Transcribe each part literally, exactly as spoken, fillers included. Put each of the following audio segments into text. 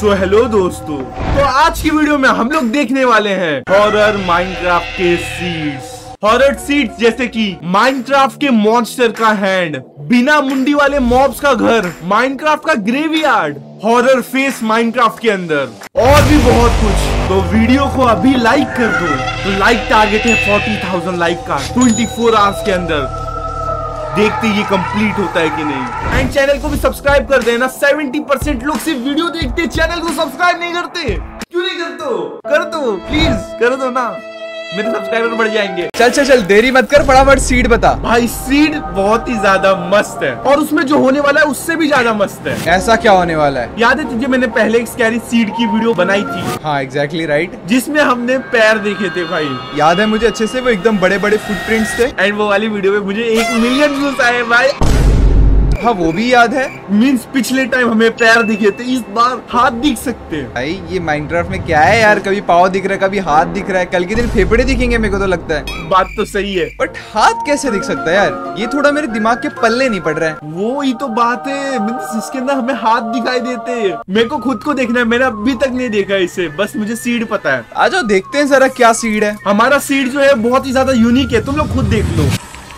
So hello दोस्तों, तो आज की वीडियो में हम लोग देखने वाले हैं हॉरर माइनक्राफ्ट के सीड्स। हॉरर सीड्स जैसे कि माइनक्राफ्ट के मॉन्स्टर का हैंड, बिना मुंडी वाले मॉब्स का घर, माइनक्राफ्ट का ग्रेवयार्ड, हॉरर फेस माइनक्राफ्ट के अंदर और भी बहुत कुछ। तो वीडियो को अभी लाइक कर दो। तो लाइक टारगेट है चालीस हज़ार लाइक का चौबीस आवर्स के अंदर। देखते ये कंप्लीट होता है कि नहीं। एंड चैनल को भी सब्सक्राइब कर देना। सत्तर परसेंट लोग सिर्फ वीडियो देखते, चैनल को सब्सक्राइब नहीं करते। क्यों नहीं करते हो? कर दो प्लीज, कर दो ना, मेरे सब्सक्राइबर बढ़ जाएंगे। चल चल चल देरी मत कर, फटाफट सीड बता। भाई सीड बहुत ही ज्यादा मस्त है और उसमें जो होने वाला है उससे भी ज्यादा मस्त है। ऐसा क्या होने वाला है? याद है तुझे मैंने पहले एक स्कैरी सीड की वीडियो बनाई थी? हाँ एग्जैक्टली राइट, जिसमें हमने पैर देखे थे भाई। याद है मुझे अच्छे से, वो एकदम बड़े बड़े फुटप्रिंट्स थे। एंड वो वाली वीडियो में मुझे एक मिलियन व्यूज आए भाई। हाँ वो भी याद है। मीन्स पिछले टाइम हमें पैर दिखे थे, इस बार हाथ दिख सकते हैं। भाई ये माइनक्राफ्ट में क्या है यार, कभी पाँव दिख रहा है, कभी हाथ दिख रहा है, कल के दिन फेफड़े दिखेंगे मेरे को तो लगता है। बात तो सही है, बट हाथ कैसे दिख सकता है यार? ये थोड़ा मेरे दिमाग के पल्ले नहीं पड़ रहा है। वो ही तो बात है, मीन्स इसके अंदर हमें हाथ दिखाई देते हैं। मेरे को खुद को देखना है, मैंने अभी तक नहीं देखा इसे, बस मुझे सीड पता है। आ जाओ देखते हैं जरा क्या सीड है। हमारा सीड जो है बहुत ही ज्यादा यूनिक है, तुम लोग खुद देख लो।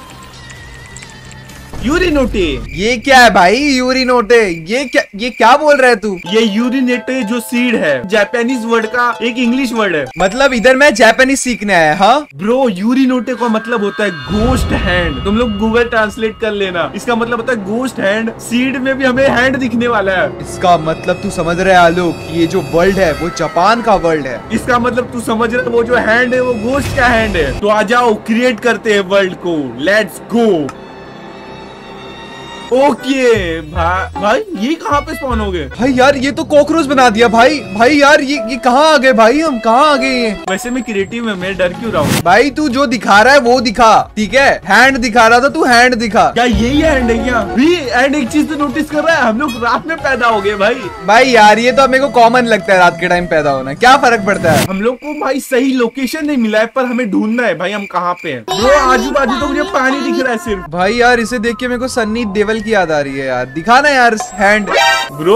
यूरिनोटे। ये क्या है भाई? यूरिनोटे ये क्या, ये क्या बोल रहा है तू? ये यूरिनेटे जो सीड है, जापानीज वर्ड का एक इंग्लिश वर्ड है। मतलब इधर मैं जापानीज सीखने आया? हाँ ब्रो, यूरिनोटे का मतलब होता है गोस्ट हैंड। तुम लोग गूगल ट्रांसलेट कर लेना, इसका मतलब होता है गोस्ट हैंड। सीड में भी हमें हैंड दिखने वाला है। इसका मतलब तू समझ रहे आलोक, ये जो वर्ल्ड है वो जापान का वर्ल्ड है। इसका मतलब तू समझ रहे, वो जो हैंड है वो गोस्ट का हैंड है। तो आ जाओ क्रिएट करते हैं वर्ल्ड को, लेट्स गो। ओके भाई, भाई ये कहाँ पे स्पॉन हो गए? भाई यार ये तो कॉकरोच बना दिया भाई। भाई यार ये ये कहाँ आ गए भाई? हम कहाँ आ गए? ये वैसे मैं क्रिएटिव में, मैं डर क्यों रहा हूँ? भाई तू जो दिखा रहा है वो दिखा, ठीक है? हैंड दिखा रहा था, तू हैंड दिखा। क्या यही हैंड है क्या? भी एंड एक चीज तो नोटिस कर रहा है, हम लोग रात में पैदा हो गए भाई। भाई यार ये तो मेरे को कॉमन लगता है, रात के टाइम पैदा होना, क्या फर्क पड़ता है? हम लोग को भाई सही लोकेशन नहीं मिला है, पर हमें ढूंढना है भाई हम कहाँ पे हैं। वो आजू बाजू तो मुझे पानी दिख रहा है सिर्फ। भाई यार इसे देख के मेरे को सन्नी देओल की याद आ रही है यार। दिखाना यार हैंड। ब्रो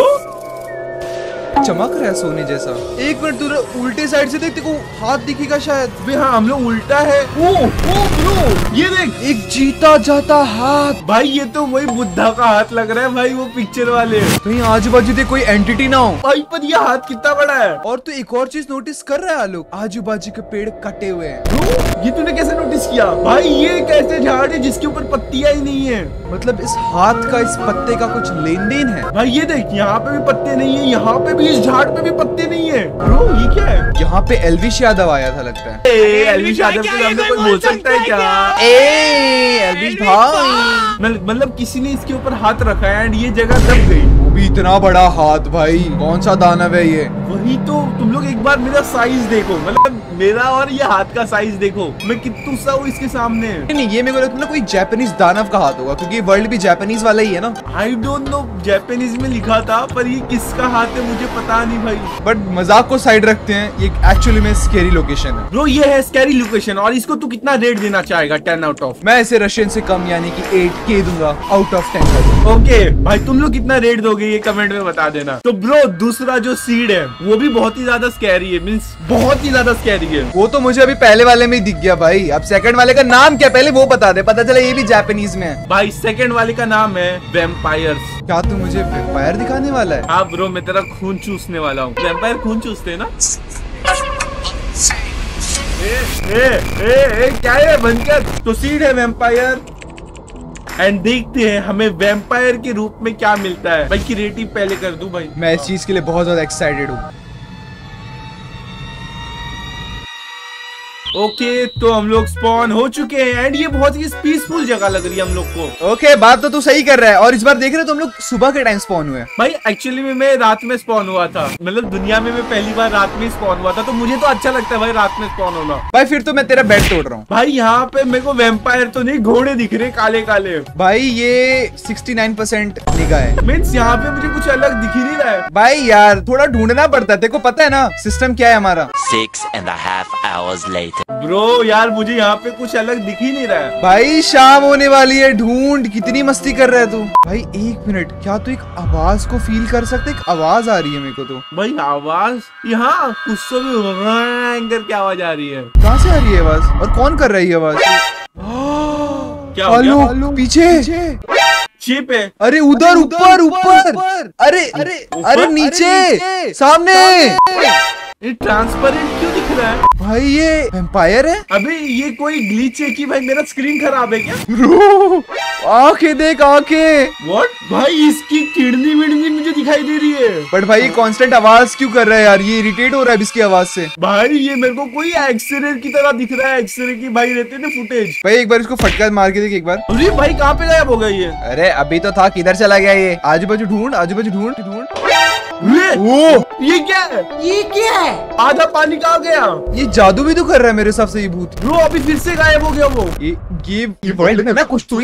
चमक रहा है सोने जैसा। एक मिनट तू उल्टे साइड से देख, तेरे को हाथ दिखेगा शायद। बे हाँ, हम लोग उल्टा है। ओ, ओ ब्रो ये देख, एक जीता जाता हाथ। भाई ये तो वही बुद्धा का हाथ लग रहा है भाई, वो पिक्चर वाले। कहीं आजू बाजू देख कोई एंटिटी ना हो भाई, पर ये हाथ कितना बड़ा है। और तू एक और चीज नोटिस कर रहा है आलोक, आजू बाजू के पेड़ कटे हुए हैं। ब्रो ये तूने कैसे नोटिस किया? भाई ये कैसे झाड़ है जिसके ऊपर पत्तियां ही नहीं है? मतलब इस हाथ का, इस पत्ते का कुछ लेन देन है। भाई ये देख, यहाँ पे भी पत्ते नहीं है, यहाँ पे भी, इस झाड़ पे भी पत्ते नहीं है। ब्रो ये क्या है? यहाँ पे एल्विश यादव आया था लगता है। ए, एल्विश यादव के नाम से कोई बोल सकता है क्या? ए एल्विश भाई, मतलब किसी ने इसके ऊपर हाथ रखा है एंड ये जगह दब गई। वो भी इतना बड़ा हाथ भाई, कौन सा दानव है ये? वही तो, तुम लोग एक बार मेरा साइज देखो, मतलब मेरा और ये हाथ का साइज देखो, मैं कितना सा हूँ इसके सामने। नहीं ये मेरे को लगता है ना कोई जापानीज दानव का हाथ होगा, क्योंकि वर्ल्ड भी जापानीज वाला ही है ना। आई डोंट नो, जापानीज में लिखा था, पर ये किसका हाथ है मुझे पता नहीं भाई। बट मजाक को साइड रखते हैं, ये एक्चुअली में स्कैरी लोकेशन है। ब्रो ये है स्कैरी लोकेशन, और इसको तू कितना रेट देना चाहेगा? Ten out of? मैं इसे रशियन से कम यानी कि एट के दूंगा आउट ऑफ टेन। ओके भाई, तुम लोग कितना रेट दोगे ये कमेंट में बता देना। तो ब्रो दूसरा जो सीड है वो भी बहुत ही ज्यादा स्कैरी है, मींस बहुत ही ज्यादा स्कैरी है। वो तो मुझे अभी पहले वाले में ही दिख गया भाई। अब सेकंड वाले का नाम क्या, पहले वो बता दे, पता चला ये भी जापानीज में है। भाई सेकंड वाले का नाम है वैम्पायर्स। क्या तू मुझे वैम्पायर दिखाने वाला है? हाँ ब्रो, मैं तेरा खून चूसने वाला हूँ। वैम्पायर खून चूसते हैं ना? ए, ए, ए, ए, क्या है बनकर? तो सीड है वैम्पायर एंड देखते हैं हमें वैम्पायर के रूप में क्या मिलता है। भाई क्रिएटिव पहले कर दूं भाई। मैं इस चीज के लिए बहुत ज्यादा एक्साइटेड हूँ। ओके okay, तो हम लोग स्पॉन हो चुके हैं एंड ये बहुत ही पीसफुल जगह लग रही है हम लोग को। ओके okay, बात तो तू सही कर रहा है। और इस बार देख रहे हो तो हम लोग सुबह के टाइम स्पॉन हुए। भाई एक्चुअली में मैं रात में स्पॉन हुआ था, मतलब दुनिया में मैं पहली बार रात में स्पॉन हुआ था, तो मुझे तो अच्छा लगता है भाई रात में स्पॉन होना। भाई फिर तो मैं तेरा बेड तोड़ रहा हूँ भाई। यहाँ पे मेरे को वैम्पायर तो नहीं, घोड़े दिख रहे काले काले। भाई ये सिक्सटी नाइन परसेंट निगाह है, मीन्स यहाँ पे मुझे कुछ अलग दिख ही नहीं रहा है। भाई यार थोड़ा ढूंढना पड़ता है, तेरे को पता है ना सिस्टम क्या है हमारा। Six and a half hours later. Bro यार मुझे यहाँ पे कुछ अलग दिख ही नहीं रहा है। भाई शाम होने वाली है, ढूंढ। कितनी मस्ती कर रहा है तू। भाई एक मिनट, क्या तू एक आवाज को फील कर सकते? एक आवाज आ रही है मेरे को तो। भाई आवाज यहाँ कुछ तो भी करके आवाज आ रही है। कहाँ से आ रही है आवाज और कौन कर रही है आवाज? क्या हो गया? आलू, पीछे चिप है। अरे उधर ऊपर ऊपर। अरे अरे अरे नीचे सामने। ये ट्रांसपेरेंट क्यों दिख रहा है? भाई ये वैम्पायर है। अबे ये कोई ग्लिच है कि भाई मेरा स्क्रीन खराब है क्या? ब्रो आंखें देख, आंखें। व्हाट? भाई इसकी किडनी विडनी मुझे दिखाई दे रही है। बट भाई ये कांस्टेंट आवाज क्यों कर रहा है यार? ये इरिटेट हो रहा है इसकी आवाज से। भाई ये मेरे को कोई एक्सरे की तरह दिख रहा है। एक्सरे की भाई रहते ना फुटेज। भाई एक बार इसको फटकार मार के देख एक बार। अरे भाई कहाँ पे गायब हो गई ये? अरे अभी तो था, किधर चला गया ये? आजू बाजू ढूंढ, आजू बाजू ढूंढ ढूंढ। ओ, ये क्या है? ये क्या है? आधा पानी कहाँ गया? ये जादू भी तो कर रहा है मेरे हिसाब से ये भूत। ब्रो अभी फिर से गायब हो गया वो। ये ये कुछ तो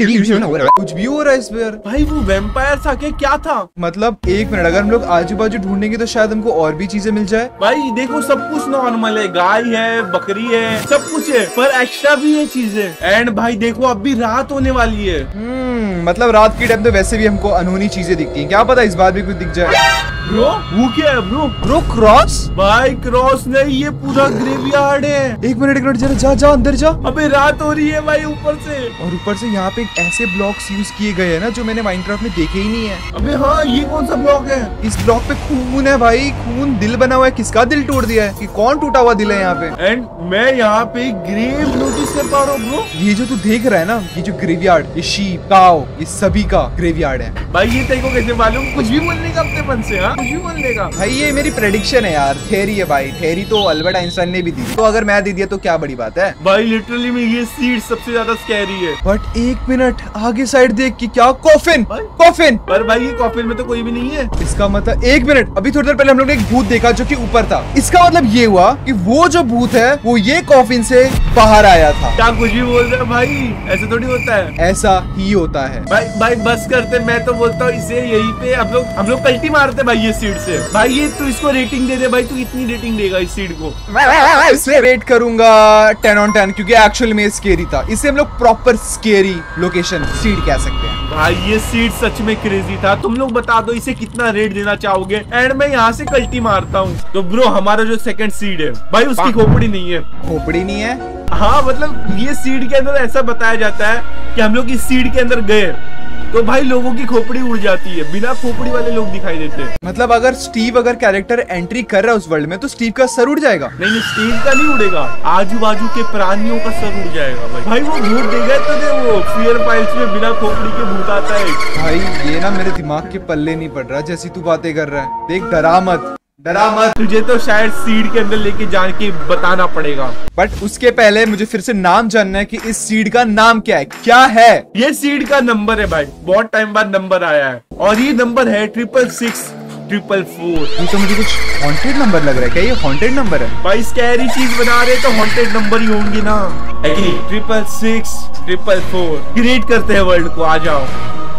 कुछ भी हो रहा है इस पर। भाई वो वैम्पायर था क्या? क्या था? मतलब एक मिनट, अगर हम लोग आजू बाजू ढूंढेंगे तो शायद हमको और भी चीजें मिल जाए। भाई देखो सब कुछ नॉर्मल है, गाय है, बकरी है, सब कुछ है, पर एक्स्ट्रा भी है चीजें। एंड भाई देखो अब भी रात होने वाली है। हम्म मतलब रात के टाइम तो वैसे भी हमको अनहोनी चीजें दिखती हैं। क्या पता इस बार भी कुछ दिख जाए। ब्रो वो क्या है ब्रो? Bro cross? भाई क्रॉस नहीं, ये पूरा ग्रेवयार्ड है। एक मिनट एक मिनट, जरा जा जा अंदर जा। अबे रात हो रही है भाई ऊपर से। और ऊपर से यहाँ पे ऐसे ब्लॉक्स यूज किए गए हैं ना जो मैंने माइनक्राफ्ट में देखे ही नहीं है। अबे हाँ ये कौन सा ब्लॉक है? इस ब्लॉक पे खून है भाई, खून। दिल बना हुआ है। किसका दिल तोड़ दिया है? कि कौन टूटा हुआ दिल है यहाँ पे? एंड मैं यहाँ पे ग्रेव नोटिस कर पा रहा हूँ ब्रो। ये जो तू देख रहा है ना, ये जो ग्रेवयार्ड, ये शीप, काऊ, ये सभी का ग्रेवयार्ड है। भाई ये तेरे को कैसे मालूम? कुछ भी बोलने का अपने मन से। हाँ कुछ भी बोलने का। भाई ये मेरी प्रेडिक्शन है यार, थ्योरी है भाई। थ्योरी तो अल्बर्ट आइंस्टाइन ने भी दी, तो अगर मैं दे दिया तो क्या बड़ी बात है। भाई लिटरली में ये सीड सबसे ज्यादा स्कैरी है। बट एक मिनट आगे साइड देख कि क्या कॉफिन, कॉफिन। पर भाई ये कॉफिन में तो कोई भी नहीं है। इसका मतलब एक मिनट, अभी थोड़ी देर पहले हम लोग ने एक भूत देखा जो कि ऊपर था। इसका मतलब ये हुआ कि वो जो भूत है वो ये कॉफिन से बाहर आया था। क्या कुछ भी बोल रहे हो भाई? ऐसे थोड़ी होता है। ऐसा ही होता है भाई। भाई बस करते, मैं तो बोलता हूँ इसे यहीं पे हम लोग हम लोग कल्टी मारते भाई ये सीड से। भाई ये तू इसको रेटिंग दे दे भाई। तू इतनी रेटिंग देगा इस सीड को? इसे रेट करूंगा टेन ऑन टेन, क्योंकि एक्चुअली में स्केरी था। इसे हम लोग प्रॉपर स्केरी लोकेशन सीड कह सकते हैं। भाई ये सीड सच में क्रेजी था। तुम लोग बता दो इसे कितना रेट देना चाहोगे? एंड मैं यहाँ से कल्टी मारता हूँ। तो ब्रो हमारा जो सेकंड सीड है भाई उसकी खोपड़ी नहीं है। खोपड़ी नहीं है? हाँ मतलब ये सीड के अंदर ऐसा बताया जाता है कि हम लोग इस सीड के अंदर गए तो भाई लोगों की खोपड़ी उड़ जाती है। बिना खोपड़ी वाले लोग दिखाई देते हैं। मतलब अगर स्टीव अगर कैरेक्टर एंट्री कर रहा है उस वर्ल्ड में तो स्टीव का सर उड़ जाएगा? नहीं नहीं स्टीव का नहीं उड़ेगा, आजू बाजू के प्राणियों का सर उड़ जाएगा भाई। भाई वो भूत देगा तो दे वो फियर फाइल्स में बिना खोपड़ी के भूत आता है। भाई ये ना मेरे दिमाग के पल्ले नहीं पड़ रहा जैसी तू बातें कर रहा है। देख डरा मत, डरा मत। तुझे तो शायद सीड के अंदर लेके जान के बताना पड़ेगा। बट उसके पहले मुझे फिर से नाम जानना है कि इस सीड का नाम क्या है, क्या है? ये सीड का नंबर है भाई, बहुत टाइम बाद नंबर आया है और ये नंबर है ट्रिपल सिक्स ट्रिपल फोर। ये तो मुझे कुछ हॉन्टेड नंबर लग रहा है। क्या ये हॉन्टेड नंबर है? भाई स्कैरी चीज बना रहे तो हॉन्टेड नंबर ही होंगी ना। Triple six triple four create करते हैं वर्ल्ड को। आ जाओ।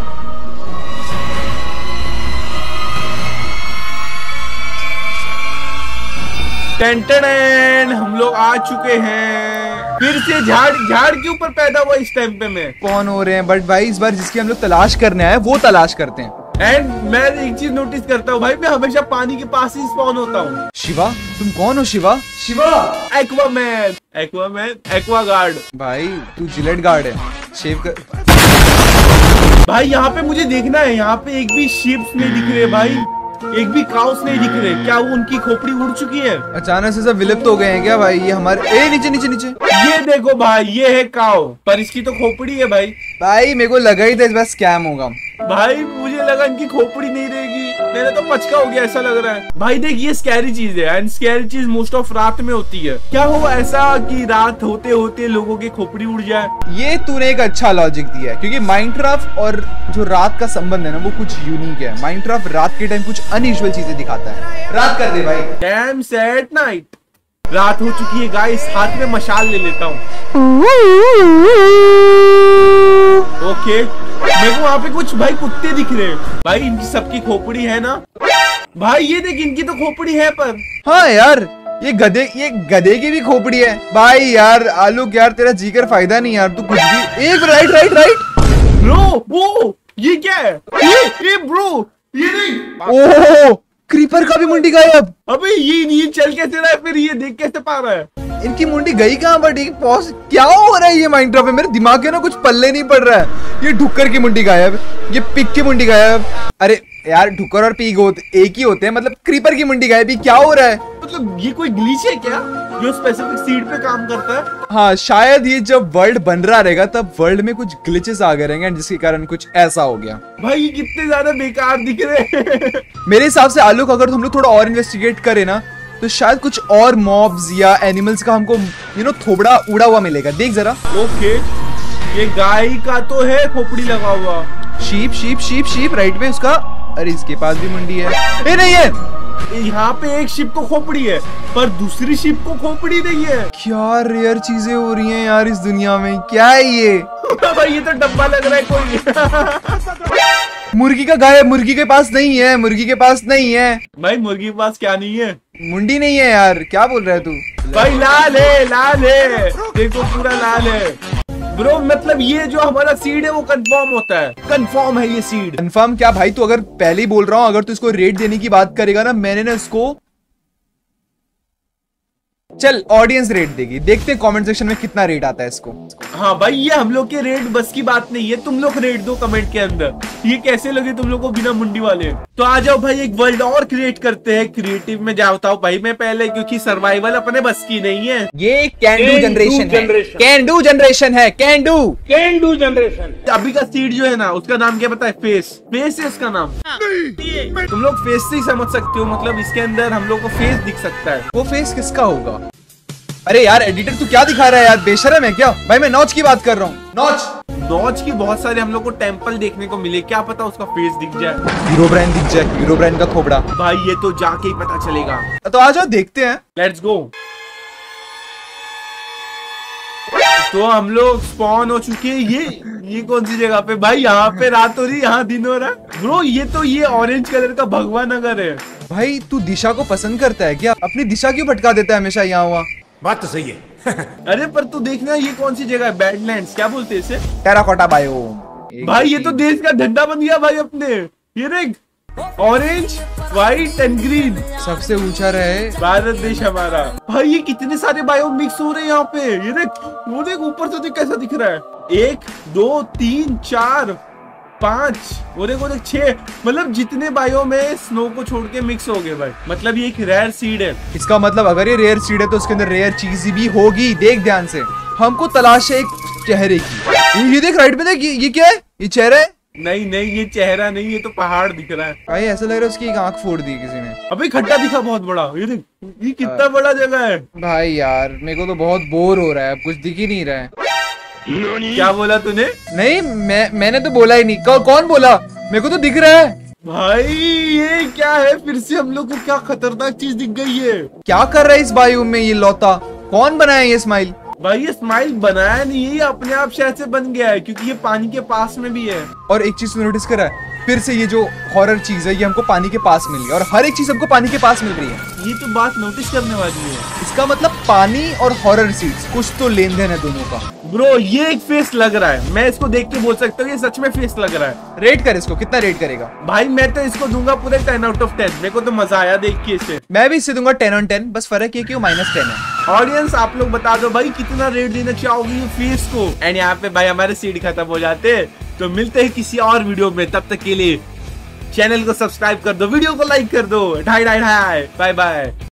टेन टेन हम लोग आ चुके हैं। फिर से झाड़ झाड़ के ऊपर पैदा हुआ इस टाइम पे मैं। कौन हो रहे हैं? बट भाई इस बार जिसकी हम लोग तलाश करने आए वो तलाश करते हैं। एंड मैं एक चीज नोटिस करता हूँ भाई, मैं हमेशा पानी के पास ही स्पॉन होता हूँ। शिवा तुम कौन हो? Shiva Shiva Aquaman Aquaman aqua guard. भाई तू जिलेट गार्ड है। शेव कर भाई। यहाँ पे मुझे देखना है, यहाँ पे एक भी शिप्स नहीं दिख रहे भाई, एक भी काउस नहीं दिख रहे। क्या वो उनकी खोपड़ी उड़ चुकी है? अचानक से सब विलुप्त हो गए हैं क्या भाई? ये हमारे ए नीचे नीचे नीचे ये देखो भाई, ये है काउ पर इसकी तो खोपड़ी है भाई। भाई मेरे को लगा ही था इस बार स्कैम होगा। भाई मुझे लगा इनकी खोपड़ी नहीं रहेगी, मेरा तो पचका हो गया ऐसा लग रहा है। भाई देख ये स्कैरी चीज है एंड स्कैरी चीज मोस्ट ऑफ रात में होती है। क्या हो ऐसा कि रात होते होते लोगों की खोपड़ी उड़ जाए? ये तूने एक अच्छा लॉजिक दिया है, क्योंकि माइनक्राफ्ट और जो रात का संबंध है ना वो कुछ यूनिक है। माइनक्राफ्ट रात के टाइम कुछ अनयूजुअल चीजें दिखाता है। रात कर दे भाई। Damn sad night. रात हो चुकी है गाइस, हाथ में मशाल ले लेता हूँ। ओके मेरे को वहाँ पे कुछ भाई कुत्ते दिख रहे हैं भाई। इनकी सबकी खोपड़ी है ना भाई? ये देख इनकी तो खोपड़ी है पर। हाँ यार ये गधे ये गधे की भी खोपड़ी है भाई यार। आलू यार तेरा जीकर फायदा नहीं यार, तू कुछ भी एक राइट राइट राइट ब्रो वो ये क्या है? ये ये ब्रो ये नहीं। ओह क्रीपर का भी मुंडी गायब। अबे ये ये चल कैसे रहा है फिर? ये देख कैसे पा रहा है? इनकी मुंडी गई कहाँ? बट एक पॉज क्या हो रहा है ये माइनक्राफ्ट में? मेरे दिमाग के ना कुछ पल्ले नहीं पड़ रहा है। ये ढुक्कर की मुंडी गायब, ये पिग की मुंडी गायब। अरे यार ढुक्कर और पिग होते एक ही होते हैं, मतलब क्रीपर की मुंडी गायब। क्या हो रहा है? मतलब ये कोई ग्लिच है क्या जो स्पेसिफिक सीड पे काम करता है? हाँ शायद ये जब वर्ल्ड बन रहा रहेगा तब वर्ल्ड में कुछ ग्लिचेस आ गए रहेंगे जिसके कारण कुछ ऐसा हो गया। भाई ये कितने ज्यादा बेकार दिख रहे हैं। मेरे हिसाब से आलू अगर हम लोग थोड़ा और इन्वेस्टिगेट करें ना तो शायद कुछ और मॉब्स या एनिमल्स का हमको यू नो थोबड़ा उड़ा हुआ मिलेगा। देख जरा। ओके ये गाय का तो है खोपड़ी लगा हुआ। Sheep sheep sheep sheep right में उसका। अरे इसके पास भी मुंडी है। ए नहीं है यहाँ पे एक शिप को खोपड़ी है पर दूसरी शिप को खोपड़ी नहीं है। क्या रेयर चीजें हो रही हैं यार इस दुनिया में। क्या है ये? भाई ये तो डब्बा लग रहा है कोई। मुर्गी का गायब। मुर्गी के पास नहीं है। मुर्गी के पास नहीं है। भाई मुर्गी के पास क्या नहीं है? मुंडी नहीं है यार। क्या बोल रहा है तू? भाई लाल है लाल है देखो पूरा लाल है ब्रो। मतलब ये जो हमारा सीड है वो कंफर्म होता है। कंफर्म है ये सीड। कंफर्म क्या भाई? तू अगर पहले ही बोल रहा हूँ अगर तू इसको रेट देने की बात करेगा ना, मैंने ना इसको चल ऑडियंस रेट देगी। देखते हैं कमेंट सेक्शन में कितना रेट आता है इसको। हाँ भाई ये हम लोग के रेट बस की बात नहीं है। तुम लोग रेट दो कमेंट के अंदर। ये कैसे लगे तुम लोग को बिना मुंडी वाले? तो आ जाओ भाई एक वर्ल्ड और क्रिएट करते हैं। क्रिएटिव में जाता हूँ भाई मैं पहले, क्योंकि सर्वाइवल अपने बस की नहीं है। ये कैन डू जनरेशन है। कैन डू जनरेशन है। Can do can do generation. अभी का सीड जो है ना उसका नाम क्या पता है? फेस। फेस है इसका नाम। तुम लोग फेस से ही समझ सकते हो। मतलब इसके अंदर हम लोग को फेस दिख सकता है। वो फेस किसका होगा? अरे यार एडिटर तू क्या दिखा रहा है यार? बेशरम है क्या? भाई मैं नॉच की बात कर रहा हूँ। नॉच नॉच की बहुत सारे हम लोग को टेम्पल देखने को मिले। क्या पता उसका फेस दिख जाए। हीरोब्राइन दिख जाए। हीरोब्राइन का खोपड़ा। भाई ये तो जाके ही पता चलेगा। तो आ जाओ देखते हैं। Let's go. तो हम लोग स्पॉन हो चुके हैं। ये ये कौन सी जगह पे भाई? यहाँ पे रात हो रही, यहाँ दिन हो रहा है। ब्रो ये तो ये ऑरेंज कलर का भगवान नगर है। भाई तू दिशा को पसंद करता है क्या? अपनी दिशा क्यों भटका देता है हमेशा यहाँ वहाँ? बात तो सही है। अरे पर तू देखना ये कौन सी जगह है? बैडलैंड्स क्या बोलते हैं इसे? Terracotta biome. भाई ये तो देश का झंडा बन गया भाई अपने। ये देख ऑरेंज व्हाइट एंड ग्रीन। सबसे ऊंचा रहे भारत देश हमारा। भाई ये कितने सारे बायोम मिक्स हो रहे हैं यहाँ पे। ये देख वो देख ऊपर से देख कैसा दिख रहा है। एक दो तीन चार पांच वो देख वो देख छह। मतलब जितने बायो में स्नो को छोड़ के मिक्स हो गए भाई। मतलब ये एक रेयर सीड है। इसका मतलब अगर ये रेयर सीड है तो उसके अंदर रेयर चीज भी होगी। देख ध्यान से। हमको तलाश है एक चेहरे की। ये देख राइट में देख। ये, ये क्या है? ये चेहरा है? नहीं नहीं ये चेहरा नहीं, ये तो पहाड़ दिख रहा है। भाई ऐसा लग रहा है उसकी एक आंख फोड़ दी किसी ने। अबे खड्डा दिखा बहुत बड़ा। ये देख ये कितना बड़ा जगह है। भाई यार मेरे को तो बहुत बोर हो रहा है। अब कुछ दिख ही नहीं रहा है। क्या बोला तूने? नहीं मैं मैंने तो बोला ही नहीं। कौ, कौन बोला? मेरे को तो दिख रहा है। भाई ये क्या है? फिर से हम लोग को क्या खतरनाक चीज दिख गई है। क्या कर रहा है इस बायोम में ये लौता? कौन बनाया ये स्माइल? भाई ये स्माइल बनाया नहीं है, ये अपने आप शायद से बन गया है क्योंकि ये पानी के पास में भी है। और एक चीज नोटिस करा है फिर से, ये जो हॉरर चीज है ये हमको पानी के पास मिल रही है और हर एक चीज हमको पानी के पास मिल रही है। ये तो बात नोटिस करने वाली है। इसका मतलब पानी और हॉरर सीड्स कुछ तो लेन देन है दोनों का। ब्रो ये एक फेस लग रहा है। मैं इसको देख के बोल सकता हूँ ये सच में फेस लग रहा है। रेट कर इसको। कितना रेट करेगा? भाई मैं तो इसको दूंगा पूरे टेन आउट ऑफ टेन। मेरे को तो मजा आया देख के इसे। मैं भी इसे दूंगा टेन ऑन टेन। बस फर्क ये कि वो माइनस टेन है। ऑडियंस आप लोग बता दो भाई कितना रेट देना चाहोगे फेस को। एंड यहाँ पे भाई हमारे सीड खत्म हो जाते। तो मिलते हैं किसी और वीडियो में। तब तक के लिए चैनल को सब्सक्राइब कर दो, वीडियो को लाइक कर दो। ढाई ढाई ढाई बाय बाय।